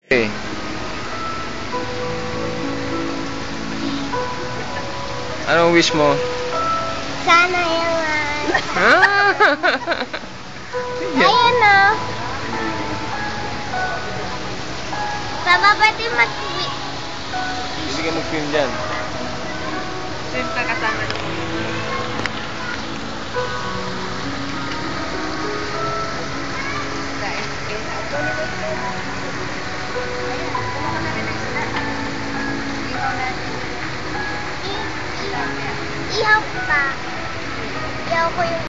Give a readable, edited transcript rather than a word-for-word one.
Okay. Anong wish mo? Sana yung Yeah. ayan o. Baba pati mag-swim. Hindi ka mag-film dyan. Swim ka kasama ng Ihaw pa. Ihaw ko yung